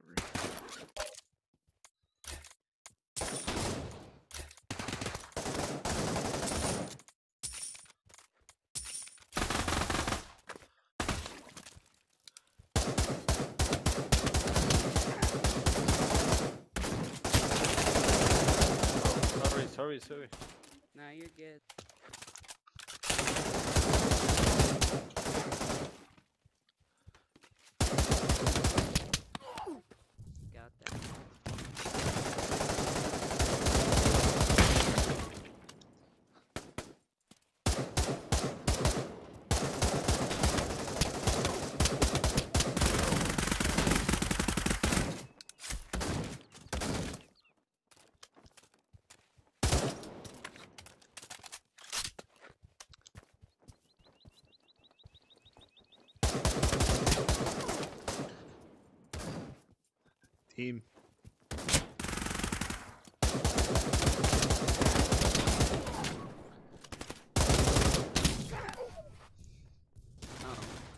Sorry. Nah, you're good. Got that. Team. Oh.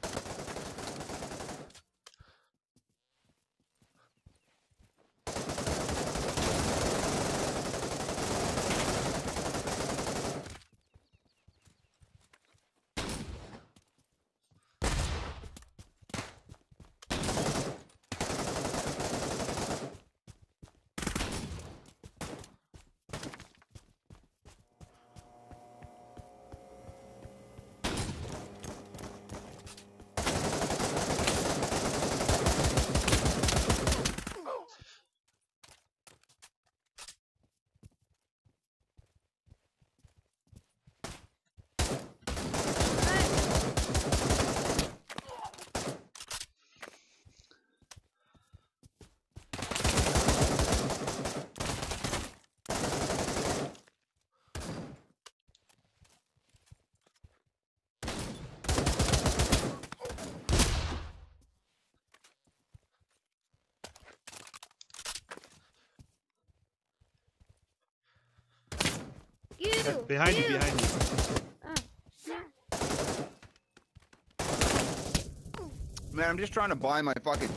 Behind you. Man, I'm just trying to buy my fucking.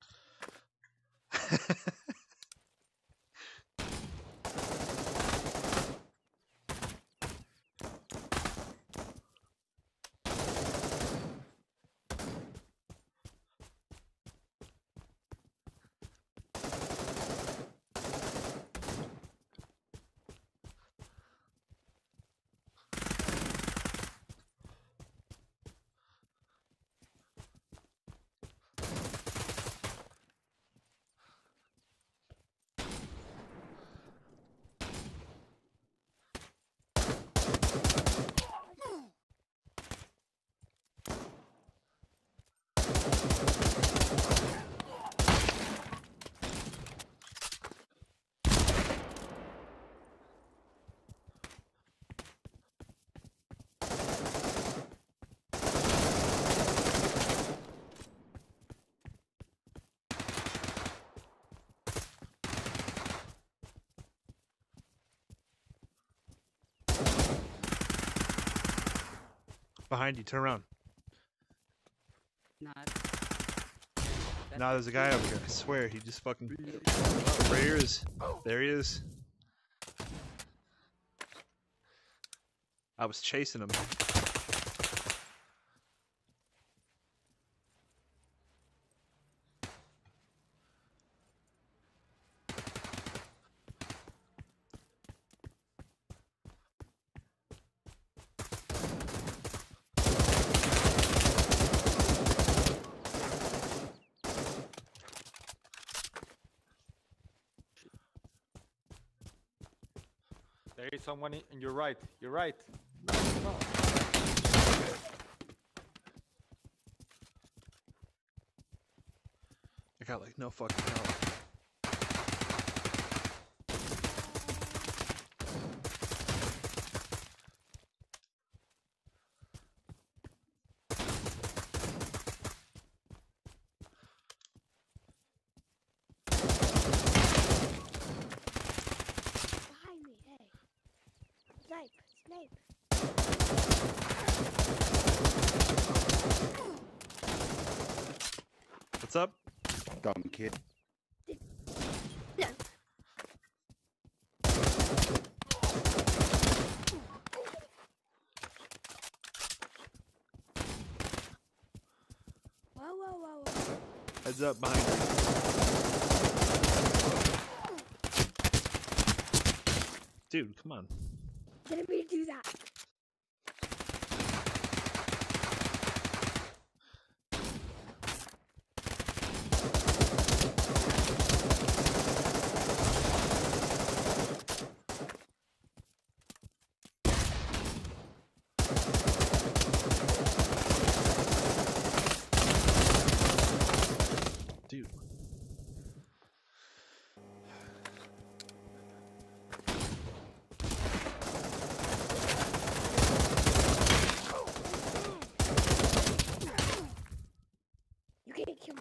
Behind you. Turn around. Not. No, there's a guy over here. I swear, he just fucking. There he is. There he is. I was chasing him. There is someone in your right. You're right. I got like no fucking help. Behind me, hey. Snipe. What's up? Dumb kid. Heads up behind you. Dude, come on. Didn't mean to do that. Dude. You can't kill me.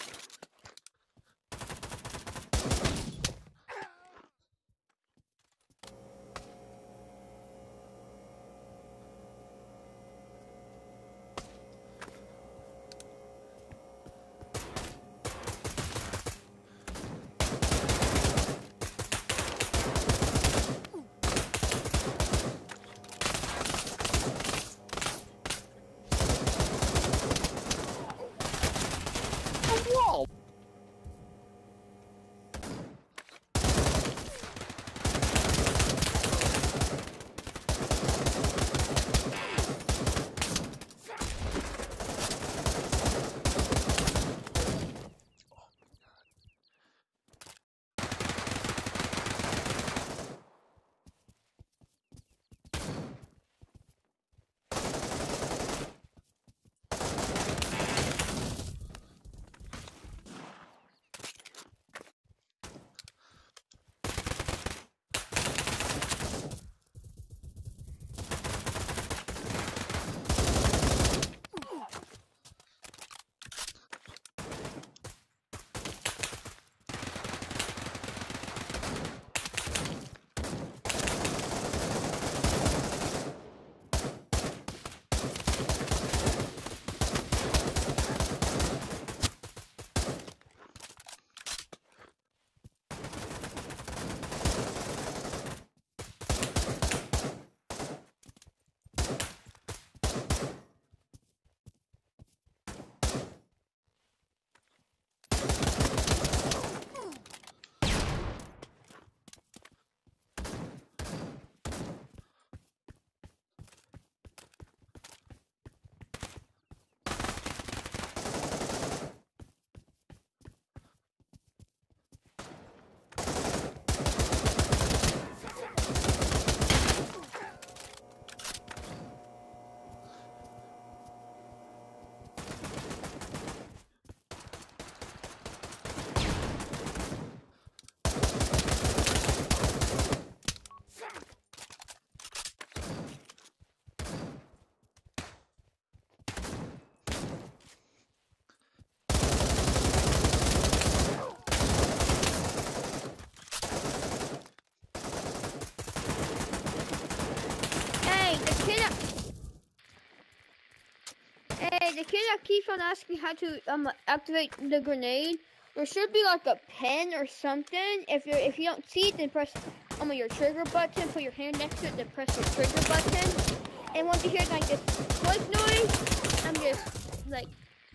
The kid that keeps on asking how to activate the grenade, there should be like a pen or something. If you don't see it, then press your trigger button. Put your hand next to it, then press your trigger button. And once you hear like this click noise, I'm just like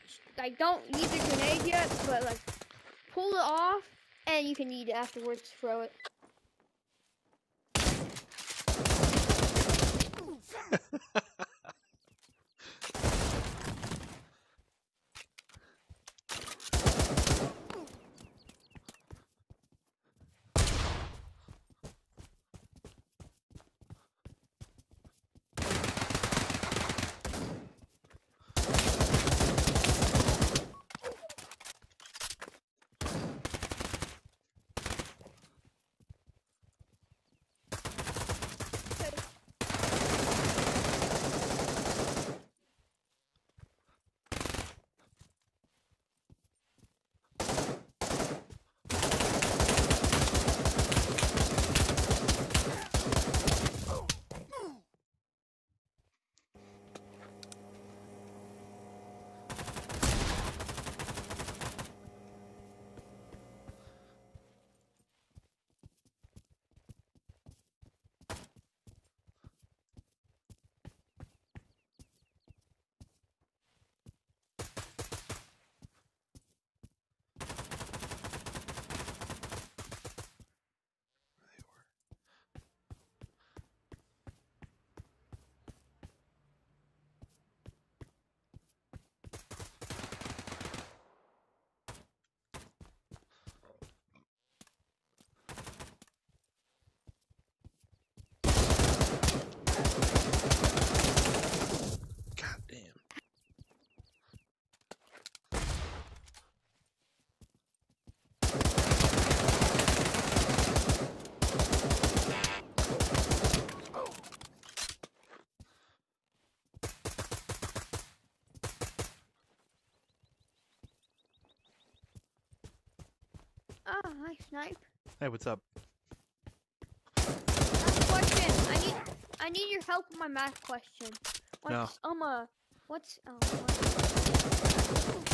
don't use the grenade yet, but like pull it off, and you can eat it afterwards. Throw it. Hi, Snipe. Hey, what's up? Math question. I need your help with my math question. No. What's